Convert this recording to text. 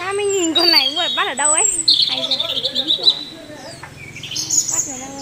Mình nhìn con này cũng bắt ở đâu ấy. Hay chưa? Bắt người đâu ơi.